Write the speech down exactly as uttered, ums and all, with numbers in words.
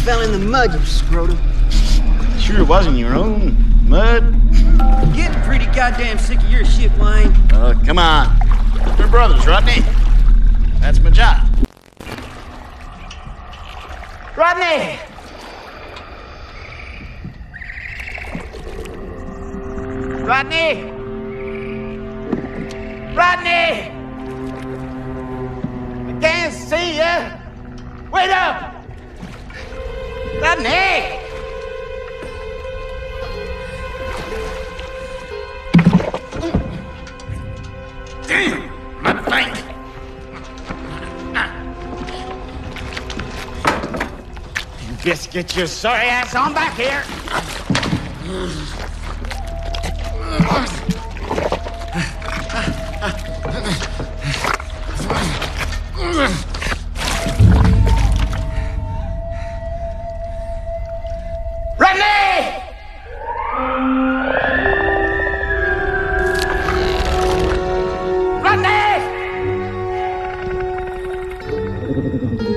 fell in the mud, you scrotum. Sure it wasn't your own mud? Getting pretty goddamn sick of your shit, Wayne. Uh, come on. We're brothers, Rodney. That's my job. Rodney! Rodney! Rodney! I can't see you! Wait up! Rodney! Damn! My bank! You just get your sorry ass on back here! Rodney! Rodney!